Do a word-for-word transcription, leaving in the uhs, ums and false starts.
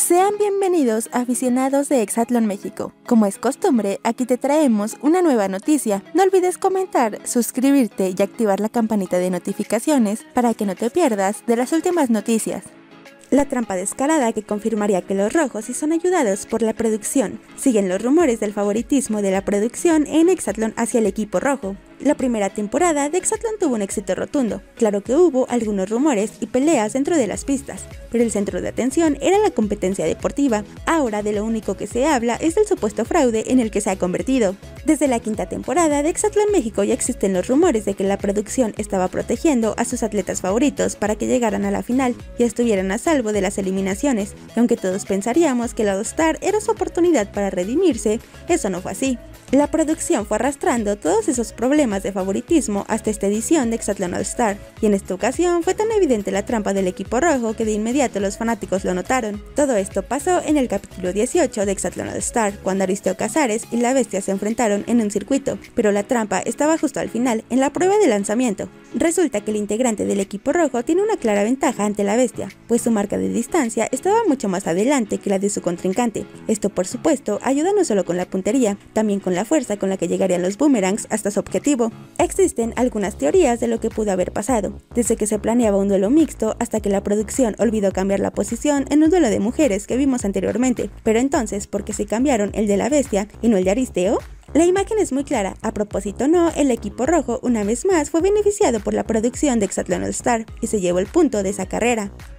Sean bienvenidos aficionados de Hexatlón México. Como es costumbre, aquí te traemos una nueva noticia. No olvides comentar, suscribirte y activar la campanita de notificaciones para que no te pierdas de las últimas noticias. La trampa descarada que confirmaría que los rojos sí son ayudados por la producción. Siguen los rumores del favoritismo de la producción en Hexatlón hacia el equipo rojo. La primera temporada de Hexatlón tuvo un éxito rotundo. Claro que hubo algunos rumores y peleas dentro de las pistas, pero el centro de atención era la competencia deportiva. Ahora de lo único que se habla es del supuesto fraude en el que se ha convertido. Desde la quinta temporada de Hexatlón México ya existen los rumores de que la producción estaba protegiendo a sus atletas favoritos para que llegaran a la final y estuvieran a salvo de las eliminaciones, y aunque todos pensaríamos que la All Star era su oportunidad para redimirse, eso no fue así. La producción fue arrastrando todos esos problemas de favoritismo hasta esta edición de Hexatlón All Star, y en esta ocasión fue tan evidente la trampa del equipo rojo que de inmediato los fanáticos lo notaron. Todo esto pasó en el capítulo dieciocho de Hexatlón All Star, cuando Aristeo Casares y la Bestia se enfrentaron en un circuito, pero la trampa estaba justo al final, en la prueba de lanzamiento. Resulta que el integrante del equipo rojo tiene una clara ventaja ante la Bestia, pues su marca de distancia estaba mucho más adelante que la de su contrincante. Esto por supuesto ayuda no solo con la puntería, también con la fuerza con la que llegarían los boomerangs hasta su objetivo. Existen algunas teorías de lo que pudo haber pasado, desde que se planeaba un duelo mixto hasta que la producción olvidó cambiar la posición en un duelo de mujeres que vimos anteriormente. Pero entonces, ¿por qué se cambiaron el de la Bestia y no el de Aristeo? La imagen es muy clara. A propósito no, el equipo rojo una vez más fue beneficiado por la producción de Hexatlón All Star y se llevó el punto de esa carrera.